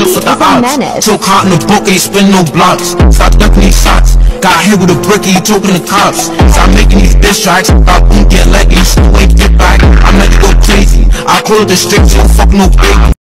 off with the odds. Took hot in the book, ain't spin no blocks. Stop ducking these shots. Got hit with a brick and he talking to cops. Stop making these diss tracks. I won't get let you still ain't get back. I'm ready to go crazy. I call it the streets, don't fuck no baby.